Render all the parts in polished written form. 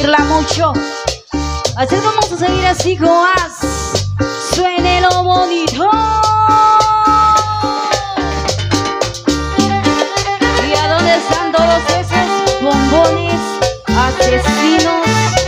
mucho. Así vamos a seguir así como más. Suene lo bonito. ¿Y a dónde están todos esos bombones asesinos?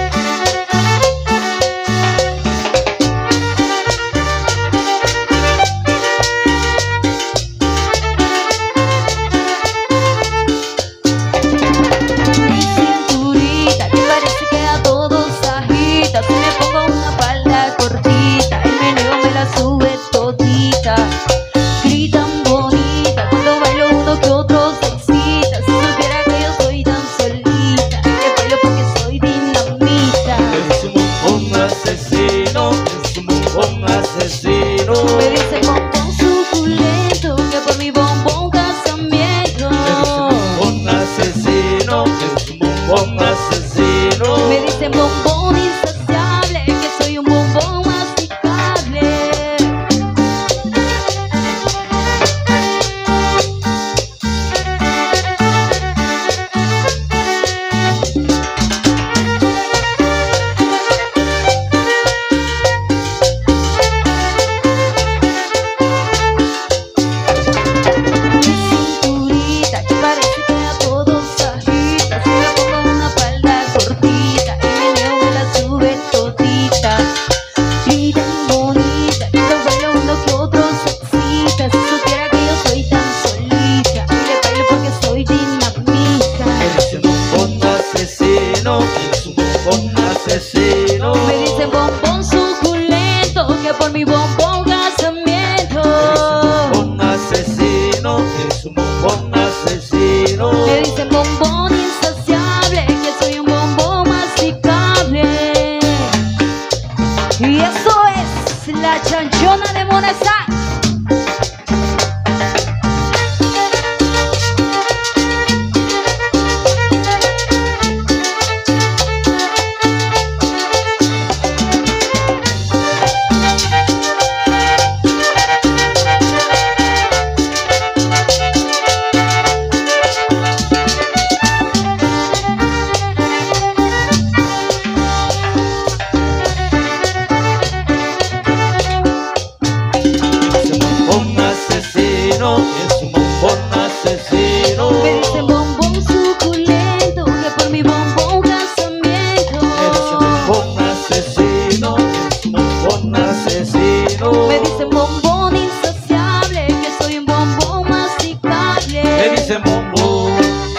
Me dice bombón suculento que por mi bombón casamiento. Un asesino, es un bombón asesino. Me dicen bombón insaciable que soy un bombón masticable. Me dicen bombón suculento que por mi bombón casamiento. Un asesino, es un bombón asesino. Me dicen bombón insaciable que soy un bombón masticable. Y eso es la chanchona de Monasán. Es un bombón asesino. Me dicen bombón suculento que por mi bombón casamiento. Es un bombón asesino, es un bombón asesino. Me dicen bombón insaciable que soy un bombón masticable. Me dicen bombón.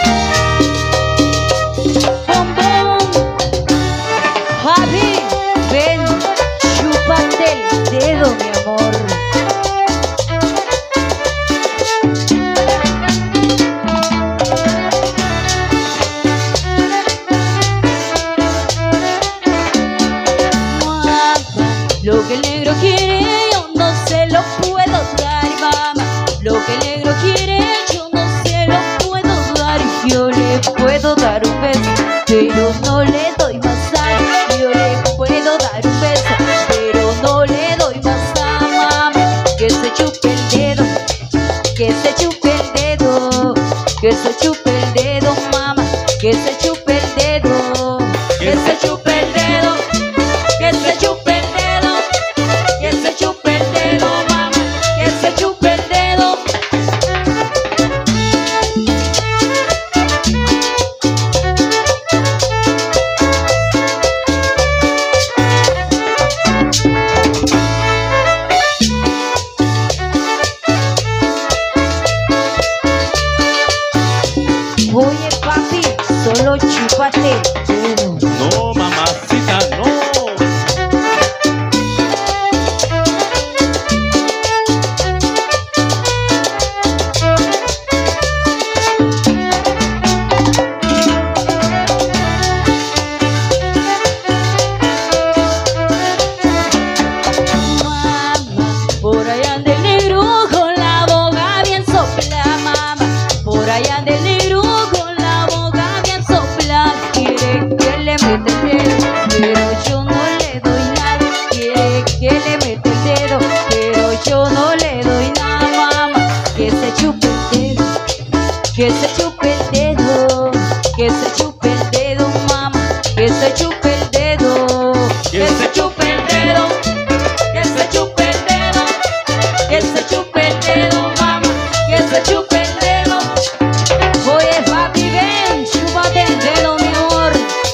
Bombón. Javi, ven, chúpate el dedo, mi amor. Lo que el negro quiere yo no se lo puedo dar, mamá. Lo que el negro quiere yo no se lo puedo dar. Yo le puedo dar un beso, pero no le doy más a. Yo le puedo dar un beso, pero no le doy más a mamá. Que se chupe el dedo, que se chupe el dedo, que se chupe el dedo, mamá. Que se chupe el dedo, que se chupe el dedo, que se chupe el dedo. Que se chupe el dedo, mamá, que se chupe el dedo. Oye, papi, solo chúpate el dedo. No, mamacita, no. Por allá anda el negro con la boca bien sopla, mamá. Por allá anda el negro con la boca bien sopla. Quiere que le meta el chupe el dedo, que se chupe el dedo, que se chupe el dedo, que se chupe el dedo, mamá, que se chupe el dedo. Oye, papi, ven, chúpate el dedo, mi amor.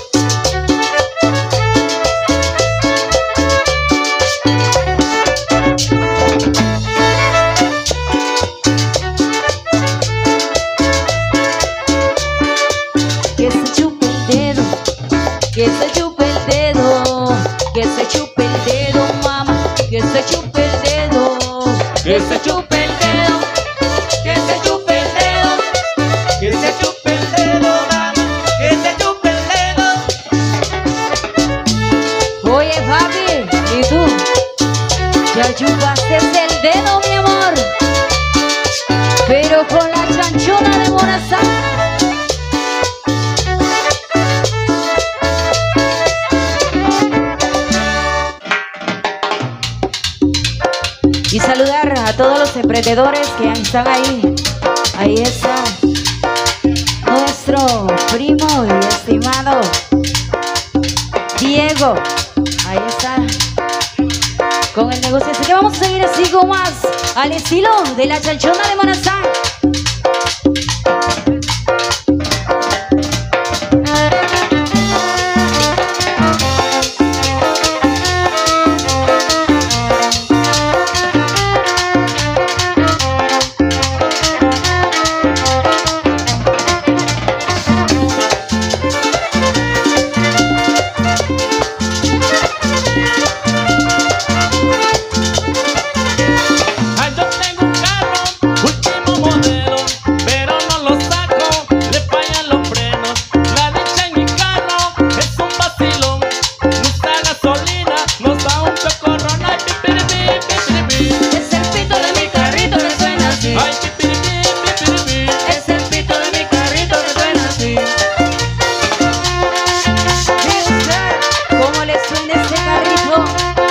Que se chupe el dedo, que se chupe el dedo, que se chupe el dedo, mamá, que se chupe el dedo, que se chupe el dedo, que se chupe el dedo, Que se chupe el dedo, mamá, que se chupe el dedo. Oye, papi, ¿y tú? Ya chupaste el dedo, mi amor, pero con la chanchona de Morazán. Y saludar a todos los emprendedores que están ahí. Ahí está nuestro primo y estimado Diego. Ahí está con el negocio. Así que vamos a seguir así como más al estilo de la chanchona de Morazán. Ay, yo tengo un carro, último modelo, pero no lo saco, le fallan los frenos. La dicha en mi carro es un vacilón, no usa gasolina, nos da un chocorrón. Ay, pipiripi, pipiripi. Es el pito de mi carrito que suena así. Ay, pipiripi, pipiripi. Es el pito de mi carrito que suena así. Mire usted cómo le suena este carrito.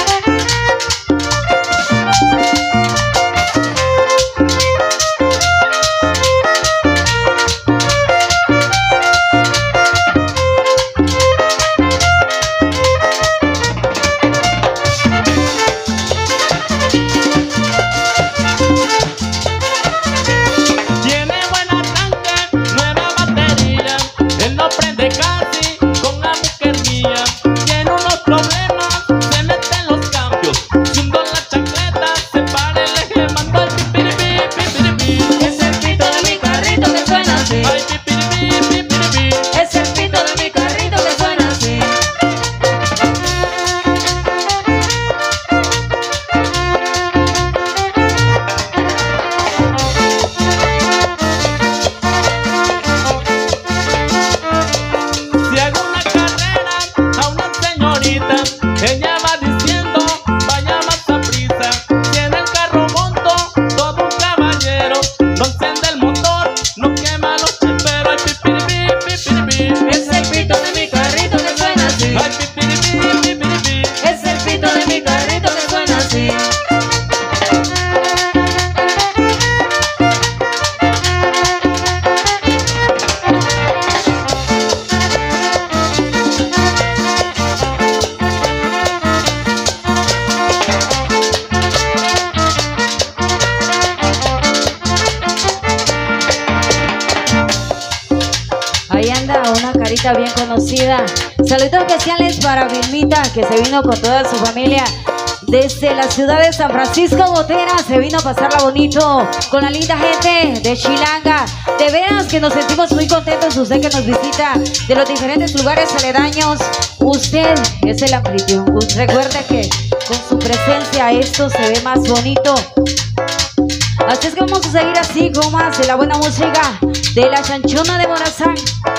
Tiene buen arranque, nueva batería, él no prende casi con la mujer mía. Tiene unos problemas, se mete en los cambios, si hundo la chancleta, se para el eje, mando el pipiripi, pipiripi. Es el pito de mi carrito que suena así. Ay, pipiripi, pipiripi. Es el pito de mi carrito que suena así. Si hago una carrera a una señorita, ella va diciendo, vaya más a prisa. Si en el carro monto, todo un caballero, no enciende el motor, no quema los chiperos. Ay, pipiripi, pipiripi. Es el pito de mi carrito que suena así. Ay, pipiripi, pipiripi. Es el pito de mi carrito que suena así. Ahí anda una carita bien conocida. Saludos especiales para Vilmita, que se vino con toda su familia desde la ciudad de San Francisco Gotera. Se vino a pasarla bonito con la linda gente de Chilanga. De veras que nos sentimos muy contentos. Usted que nos visita de los diferentes lugares aledaños, usted es el anfitrión. Recuerde que con su presencia esto se ve más bonito. Así es que vamos a seguir así con más de la buena música de la chanchona de Morazán.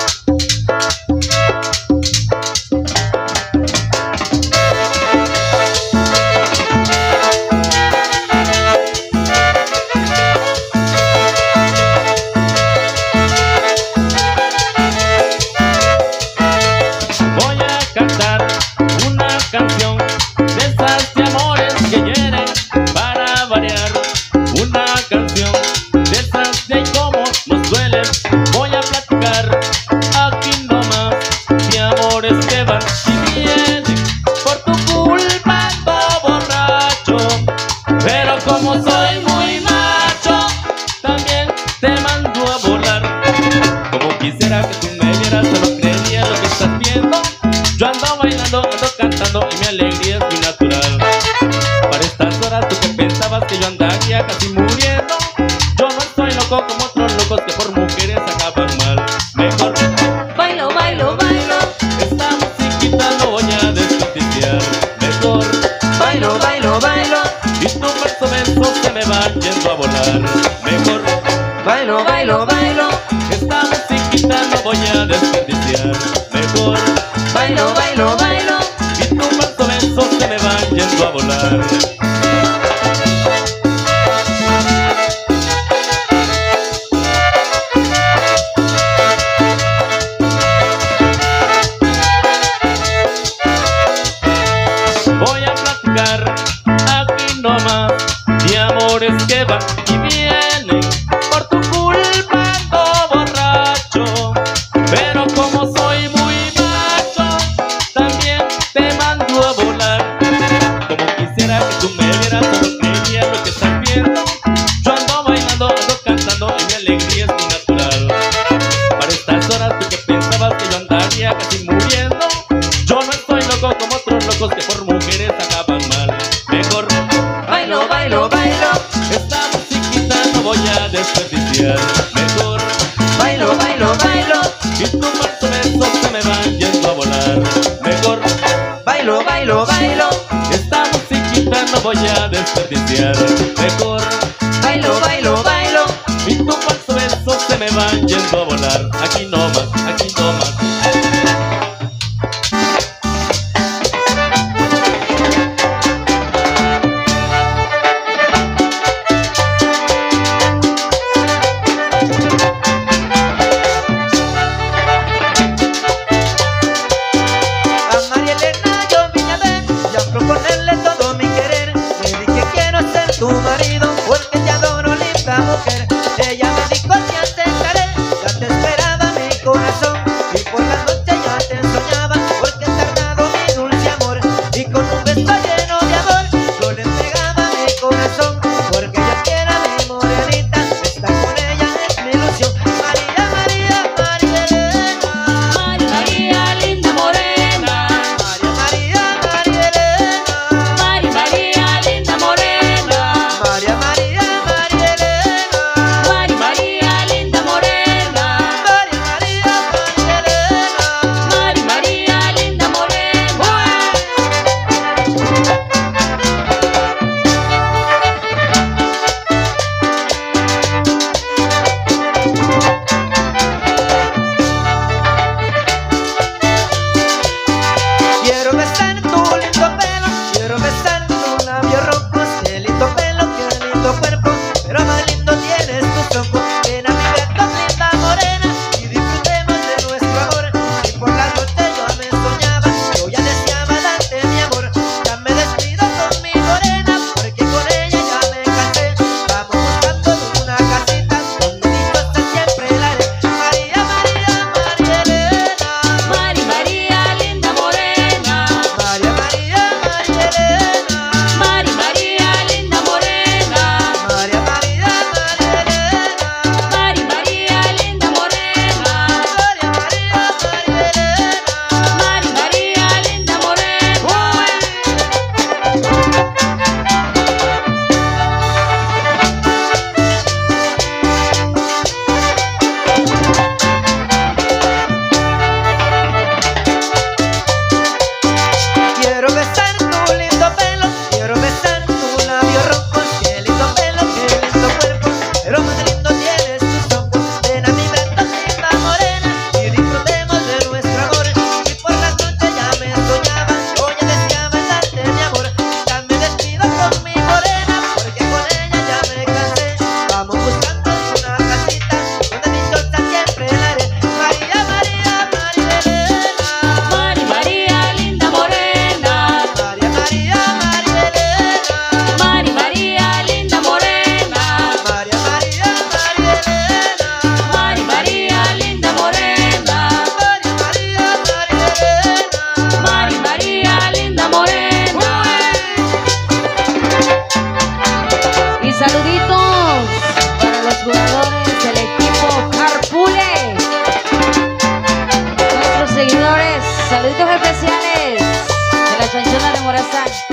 Voy a cantar una canción de esas de amores que hieren para variar. Una canción de esas de cómo nos duelen. Voy a platicar aquí nomás de amores que van viene por tu culpa ando borracho. Pero como soy muy macho, también te mando a volar. Como quisiera que tú me vieras, solo creería lo que estás viendo. Yo ando bailando, ando cantando y mi alegría es muy natural. Para estas horas tú que pensabas que yo andaría casi muriendo, yo no estoy loco como otros locos que por mujeres acaban mal. Mejor bailo, bailo, bailo, esta musiquita no voy a desperdiciar. Mejor bailo, bailo, bailo, y tu beso se me va yendo a volar. Mejor bailo, bailo, bailo, esta musiquita no voy a desperdiciar. Mejor bailo, bailo, bailo. y tu beso se me va yendo a volar. Voy a platicar aquí nomás de amores que van y vienen por tu culpa ando borracho. Pero como soy muy macho, también te mando a volar. Como quisiera que tú me vieras, solo creería lo que estás viendo. Yo ando bailando, ando cantando y mi alegría es muy natural. Para estas horas tú que pensabas que yo andaría casi muriendo, yo no estoy loco como otros locos que por mujeres acaban mal. Mejor Bailo, bailo, bailo, esta musiquita no voy a desperdiciar. Mejor bailo, bailo, bailo, y tu beso se me van yendo a volar. Mejor bailo, bailo, bailo, esta musiquita no voy a desperdiciar. Mejor bailo, bailo, bailo. y tu beso se me van yendo a volar. Aquí nomás, aquí nomás. A María Elena yo vine a ver y a proponerle todo mi querer. Le dije quiero ser tu marido porque te adoro, linda mujer. Ella me dijo te aceptaré, ya te esperaba mi corazón. Saluditos para los jugadores del equipo Carpule. Nuestros seguidores, saluditos especiales de la chanchona de Morazán.